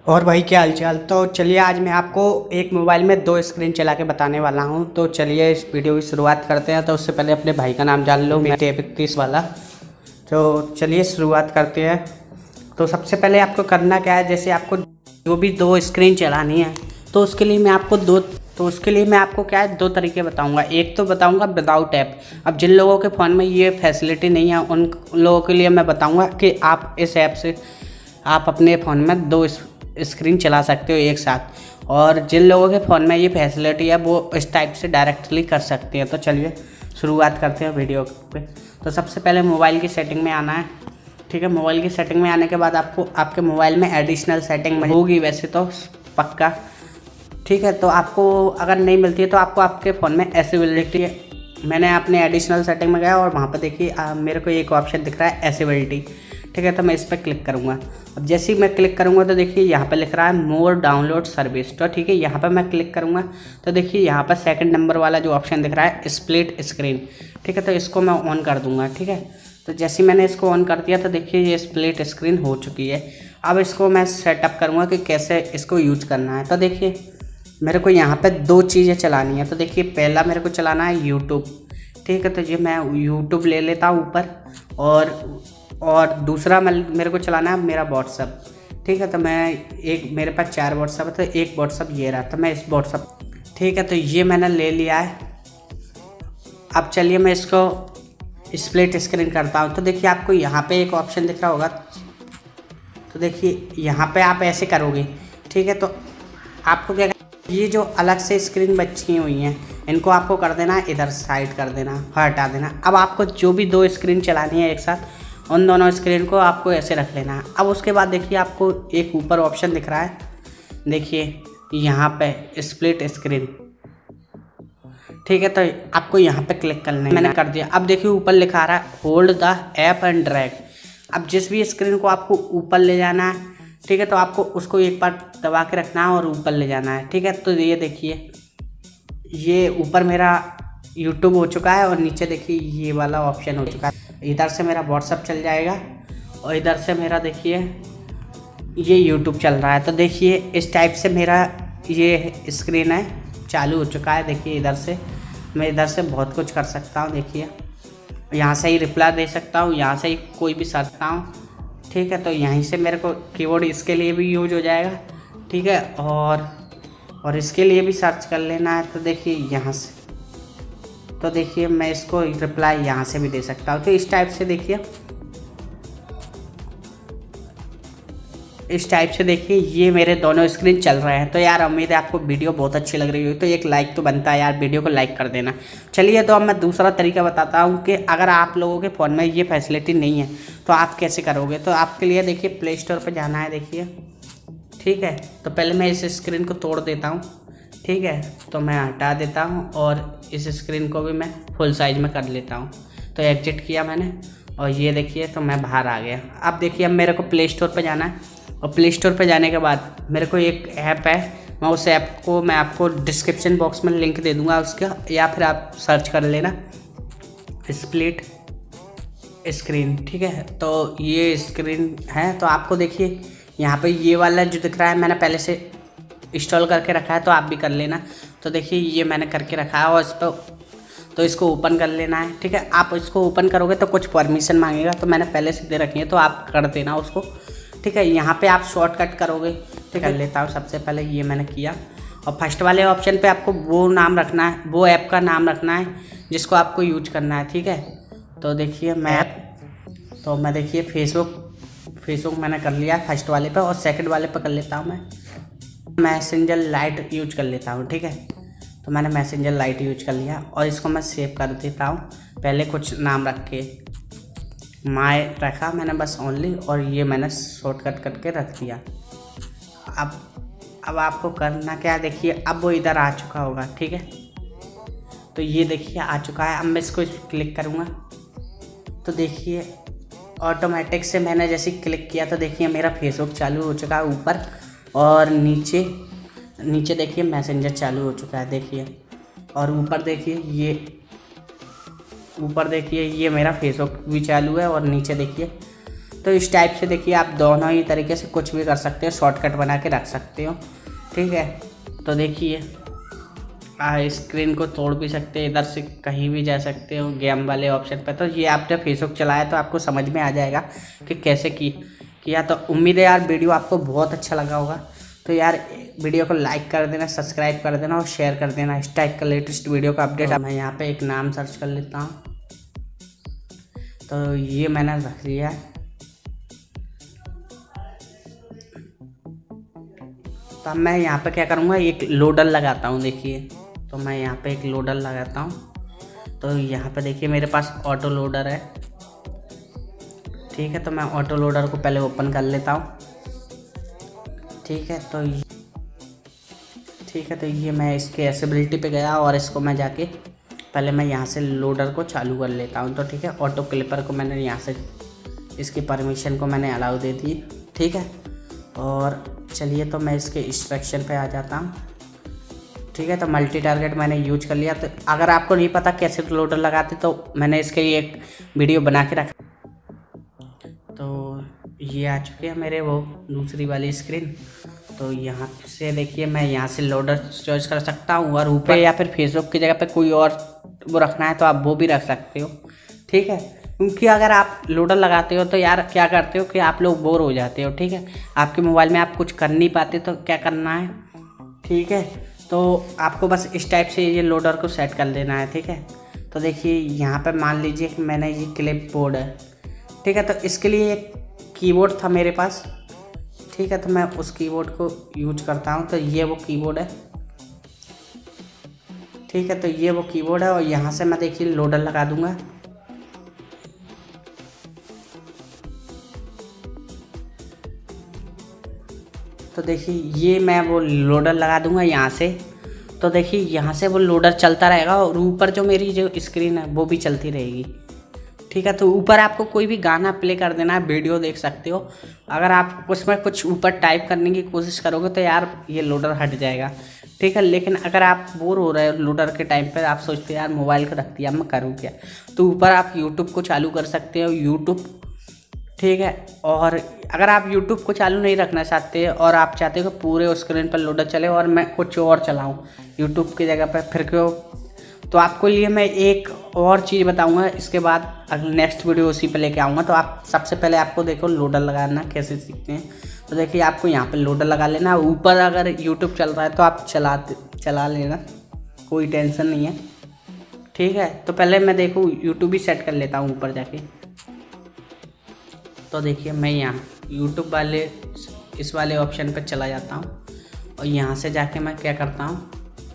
और भाई क्या हालचाल। तो चलिए आज मैं आपको एक मोबाइल में दो स्क्रीन चला के बताने वाला हूं। तो चलिए इस वीडियो की शुरुआत करते हैं। तो उससे पहले अपने भाई का नाम जान लो, मेरा 31 वाला। तो चलिए शुरुआत करते हैं। तो सबसे पहले आपको करना क्या है, जैसे आपको जो भी दो स्क्रीन चलानी है तो उसके लिए मैं आपको क्या है, दो तरीके बताऊंगा। एक तो बताऊंगा विदाउट ऐप। अब जिन लोगों के फ़ोन में ये फैसिलिटी नहीं है उन लोगों के लिए मैं बताऊंगा कि आप इस ऐप से आप अपने फ़ोन में दो स्क्रीन चला सकते हो एक साथ। और जिन लोगों के फ़ोन में ये फैसिलिटी है वो इस टाइप से डायरेक्टली कर सकते हैं। तो चलिए शुरुआत करते हैं वीडियो पे। तो सबसे पहले मोबाइल की सेटिंग में आना है। ठीक है, मोबाइल की सेटिंग में आने के बाद आपको आपके मोबाइल में एडिशनल सेटिंग होगी वैसे तो पक्का। ठीक है, तो आपको अगर नहीं मिलती है तो आपको आपके फ़ोन में एसेबिलिटी है। मैंने अपने एडिशनल सेटिंग में गया और वहाँ पर देखिए मेरे को एक ऑप्शन दिख रहा है एसेबिलिटी। ठीक है, तो मैं इस पर क्लिक करूँगा। अब जैसे ही मैं क्लिक करूँगा तो देखिए यहाँ पर लिख रहा है मोर डाउनलोड सर्विस। तो ठीक है, यहाँ पर मैं क्लिक करूँगा तो देखिए यहाँ पर सेकंड नंबर वाला जो ऑप्शन दिख रहा है स्प्लिट स्क्रीन। ठीक है, तो इसको मैं ऑन कर दूँगा। ठीक है, तो जैसे मैंने इसको ऑन कर दिया तो देखिए ये स्प्लिट स्क्रीन हो चुकी है। अब इसको मैं सेटअप करूँगा कि कैसे इसको यूज करना है। तो देखिए मेरे को यहाँ पे दो चीज़ें चलानी है। तो देखिए पहला मेरे को चलाना है यूट्यूब। ठीक है, तो ये मैं यूट्यूब ले लेता हूँ ऊपर। और दूसरा मेरे को चलाना है मेरा व्हाट्सअप। ठीक है, तो मेरे पास 4 व्हाट्सअप है तो एक व्हाट्सअप ये रहा, तो मैं इस व्हाट्सअप। ठीक है, तो ये मैंने ले लिया है। अब चलिए मैं इसको स्प्लिट स्क्रीन करता हूँ। तो देखिए आपको यहाँ पे एक ऑप्शन दिख रहा होगा। तो देखिए यहाँ पे आप ऐसे करोगे। ठीक है, तो आपको क्या, ये जो अलग से स्क्रीन बची हुई हैं इनको आपको कर देना है इधर साइड कर देना, हटा देना। अब आपको जो भी दो स्क्रीन चलानी है एक साथ उन दोनों स्क्रीन को आपको ऐसे रख लेना है। अब उसके बाद देखिए आपको एक ऊपर ऑप्शन दिख रहा है, देखिए यहाँ पे स्प्लिट स्क्रीन। ठीक है, तो आपको यहाँ पे क्लिक करना है। मैंने कर दिया। अब देखिए ऊपर लिखा आ रहा है hold the app and drag. अब जिस भी स्क्रीन को आपको ऊपर ले जाना है, ठीक है, तो आपको उसको एक बार दबा के रखना है और ऊपर ले जाना है। ठीक है, तो ये देखिए ये यूपर मेरा यूट्यूब हो चुका है और नीचे देखिए ये वाला ऑप्शन हो चुका है। इधर से मेरा व्हाट्सअप चल जाएगा और इधर से मेरा देखिए ये यूट्यूब चल रहा है। तो देखिए इस टाइप से मेरा ये स्क्रीन है चालू हो चुका है। देखिए इधर से मैं इधर से बहुत कुछ कर सकता हूँ। देखिए यहाँ से ही रिप्लाई दे सकता हूँ, यहाँ से ही कोई भी सकता हूँ। ठीक है, तो यहीं से मेरे को कीबोर्ड इसके लिए भी यूज हो जाएगा। ठीक है, और इसके लिए भी सर्च कर लेना है। तो देखिए यहाँ से, तो देखिए मैं इसको रिप्लाई यहाँ से भी दे सकता हूँ। तो इस टाइप से देखिए ये मेरे दोनों स्क्रीन चल रहे हैं। तो यार उम्मीद है आपको वीडियो बहुत अच्छी लग रही होगी। तो एक लाइक तो बनता है यार, वीडियो को लाइक कर देना। चलिए तो अब मैं दूसरा तरीका बताता हूँ कि अगर आप लोगों के फ़ोन में ये फैसिलिटी नहीं है तो आप कैसे करोगे। तो आपके लिए देखिए प्ले स्टोर पर जाना है। देखिए ठीक है, तो पहले मैं इस स्क्रीन को तोड़ देता हूँ। ठीक है, तो मैं हटा देता हूँ और इस स्क्रीन को भी मैं फुल साइज में कर लेता हूँ। तो एग्जिट किया मैंने और ये देखिए तो मैं बाहर आ गया। अब देखिए अब मेरे को प्ले स्टोर पर जाना है और प्ले स्टोर पर जाने के बाद मेरे को एक ऐप है, मैं उस ऐप को मैं आपको डिस्क्रिप्शन बॉक्स में लिंक दे दूँगा उसका, या फिर आप सर्च कर लेना स्प्लिट स्क्रीन। ठीक है, तो ये स्क्रीन है। तो आपको देखिए यहाँ पे ये वाला जो दिख रहा है मैंने पहले से इंस्टॉल करके रखा है, तो आप भी कर लेना। तो देखिए ये मैंने करके रखा है और इस पर तो इसको ओपन कर लेना है। ठीक है, आप इसको ओपन करोगे तो कुछ परमिशन मांगेगा, तो मैंने पहले से दे रखी है तो आप कर देना उसको। ठीक है, यहाँ पे आप शॉर्टकट करोगे। ठीक है, कर लेता हूँ। सबसे पहले ये मैंने किया और फर्स्ट वाले ऑप्शन पे आपको वो नाम रखना है, वो ऐप का नाम रखना है जिसको आपको यूज करना है। ठीक है, तो देखिए मैं देखिए फेसबुक मैंने कर लिया फर्स्ट वाले पे और सेकंड वाले पे कर लेता हूँ मैं मैसेंजर लाइट यूज कर लेता हूँ। ठीक है, तो मैंने मैसेंजर लाइट यूज कर लिया और इसको मैं सेव कर देता हूँ। पहले कुछ नाम रख के माय रखा मैंने बस ओनली, और ये मैंने शॉर्टकट करके रख दिया। अब आपको करना क्या, देखिए अब वो इधर आ चुका होगा। ठीक है, तो ये देखिए आ चुका है। अब मैं इसको क्लिक करूँगा तो देखिए ऑटोमेटिक से मैंने जैसे क्लिक किया तो देखिए मेरा फेसबुक चालू हो चुका है ऊपर, और नीचे देखिए मैसेंजर चालू हो चुका है। देखिए और ऊपर देखिए ये मेरा फेसबुक भी चालू है और नीचे देखिए तो इस टाइप से देखिए आप दोनों ही तरीके से कुछ भी कर सकते हो, शॉर्टकट बना के रख सकते हो। ठीक है, तो देखिए स्क्रीन को तोड़ भी सकते हैं, इधर से कहीं भी जा सकते हो गेम वाले ऑप्शन पे। तो ये आपने फेसबुक चलाया तो आपको समझ में आ जाएगा कि कैसे किया। तो उम्मीद है यार वीडियो आपको बहुत अच्छा लगा होगा। तो यार वीडियो को लाइक कर देना, सब्सक्राइब कर देना और शेयर कर देना। इस टाइप का लेटेस्ट वीडियो का अपडेट मैं यहाँ पे एक नाम सर्च कर लेता हूँ। तो ये मैंने रख लिया है। तो अब मैं यहाँ पे क्या करूँगा, एक लोडर लगाता हूँ। देखिए, तो मैं यहाँ पे एक लोडर लगाता हूँ। तो यहाँ पे देखिए मेरे पास ऑटो लोडर है। ठीक है, तो मैं ऑटो लोडर को पहले ओपन कर लेता हूँ। ठीक है, तो ये मैं इसके एसेबिलिटी पे गया और इसको मैं जाके पहले मैं यहाँ से लोडर को चालू कर लेता हूँ। तो ठीक है, ऑटो क्लिपर को मैंने यहाँ से इसकी परमिशन को मैंने अलाउ दे दी। ठीक है, और चलिए तो मैं इसके इंस्ट्रक्शन पे आ जाता हूँ। ठीक है, तो मल्टी टारगेट मैंने यूज कर लिया। तो अगर आपको नहीं पता कैसे लोडर लगाते तो मैंने इसके लिए एक वीडियो बना के रखा। तो ये आ चुके हैं मेरे वो दूसरी वाली स्क्रीन। तो यहाँ से देखिए मैं यहाँ से लोडर चॉइस कर सकता हूँ और ऊपर या फिर फेसबुक की जगह पे कोई और वो रखना है तो आप वो भी रख सकते हो। ठीक है, क्योंकि अगर आप लोडर लगाते हो तो यार क्या करते हो कि आप लोग बोर हो जाते हो। ठीक है, आपके मोबाइल में आप कुछ कर नहीं पाते तो क्या करना है। ठीक है, तो आपको बस इस टाइप से ये लोडर को सेट कर देना है। ठीक है, तो देखिए यहाँ पे मान लीजिए कि मैंने ये क्लिप बोर्ड है। ठीक है, तो इसके लिए एक कीबोर्ड था मेरे पास। ठीक है, तो मैं उस कीबोर्ड को यूज करता हूँ। तो ये वो कीबोर्ड है। ठीक है, तो ये वो कीबोर्ड है और यहाँ से मैं देखिए लोडर लगा दूंगा। तो देखिए ये मैं वो लोडर लगा दूंगा यहाँ से। तो देखिए यहाँ से वो लोडर चलता रहेगा और ऊपर जो मेरी जो स्क्रीन है वो भी चलती रहेगी। ठीक है, तो ऊपर आपको कोई भी गाना प्ले कर देना है, वीडियो देख सकते हो। अगर आप उसमें कुछ ऊपर टाइप करने की कोशिश करोगे तो यार ये लोडर हट जाएगा। ठीक है, लेकिन अगर आप बोर हो रहे हो लोडर के टाइम पर, आप सोचते हो यार मोबाइल को रख दिया मैं करूँ क्या, तो ऊपर आप यूट्यूब को चालू कर सकते हो। यूट्यूब, ठीक है, और अगर आप यूट्यूब को चालू नहीं रखना चाहते और आप चाहते हो कि पूरे स्क्रीन पर लोडर चले और मैं कुछ और चलाऊँ यूट्यूब की जगह पर, फिर क्यों, तो आपको लिए मैं एक और चीज़ बताऊंगा। इसके बाद अगले नेक्स्ट वीडियो उसी पे लेके आऊँगा। तो आप सबसे पहले आपको देखो लोडर लगाना कैसे सीखते हैं। तो देखिए आपको यहाँ पे लोडर लगा लेना। ऊपर अगर यूट्यूब चल रहा है तो आप चला लेना, कोई टेंशन नहीं है। ठीक है, तो पहले मैं देखूँ यूट्यूब भी सेट कर लेता हूँ ऊपर जाके। तो देखिए मैं यहाँ यूट्यूब वाले इस वाले ऑप्शन पर चला जाता हूँ और यहाँ से जाके मैं क्या करता हूँ,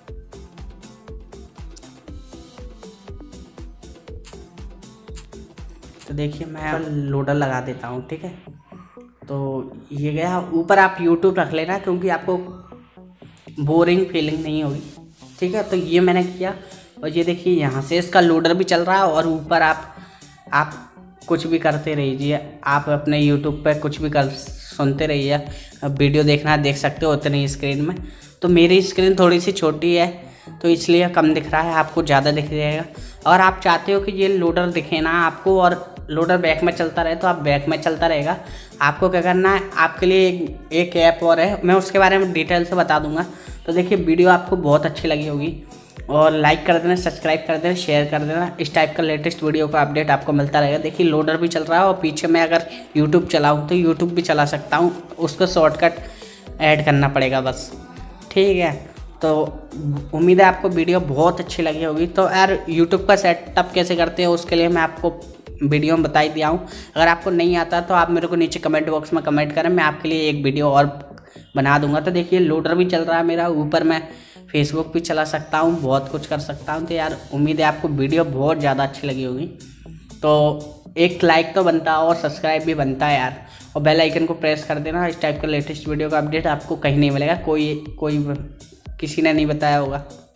तो देखिए मैं लोडर लगा देता हूँ। ठीक है, तो ये गया। ऊपर आप यूट्यूब रख लेना क्योंकि आपको बोरिंग फीलिंग नहीं होगी। ठीक है, तो ये मैंने किया और ये देखिए यहाँ से इसका लोडर भी चल रहा है और ऊपर आप कुछ भी करते रहिए। आप अपने यूट्यूब पे कुछ भी कर सुनते रहिए, वीडियो देखना देख सकते हो उतनी स्क्रीन में। तो मेरी स्क्रीन थोड़ी सी छोटी है तो इसलिए कम दिख रहा है, आपको ज़्यादा दिख जाएगा। और आप चाहते हो कि ये लोडर दिखे ना आपको और लोडर बैक में चलता रहे तो आप बैक में चलता रहेगा। आपको क्या करना है, आपके लिए एक ऐप और है, मैं उसके बारे में डिटेल से बता दूंगा। तो देखिए वीडियो आपको बहुत अच्छी लगी होगी और लाइक कर देना, सब्सक्राइब कर देना, शेयर कर देना। इस टाइप का लेटेस्ट वीडियो का अपडेट आपको मिलता रहेगा। देखिए लोडर भी चल रहा है और पीछे मैं अगर यूट्यूब चलाऊँ तो यूट्यूब भी चला सकता हूँ, उसको शॉर्टकट ऐड करना पड़ेगा बस। ठीक है, तो उम्मीद है आपको वीडियो बहुत अच्छी लगी होगी। तो यार यूट्यूब का सेटअप कैसे करते हैं उसके लिए मैं आपको वीडियो में बता ही दिया हूँ। अगर आपको नहीं आता तो आप मेरे को नीचे कमेंट बॉक्स में कमेंट करें, मैं आपके लिए एक वीडियो और बना दूंगा। तो देखिए लोडर भी चल रहा है मेरा, ऊपर मैं फेसबुक भी चला सकता हूँ, बहुत कुछ कर सकता हूँ। तो यार उम्मीद है आपको वीडियो बहुत ज़्यादा अच्छी लगी होगी। तो एक लाइक तो बनता है और सब्सक्राइब भी बनता है यार, और बेल आइकन को प्रेस कर देना। इस टाइप का लेटेस्ट वीडियो का अपडेट आपको कहीं नहीं मिलेगा, कोई किसी ने नहीं बताया होगा।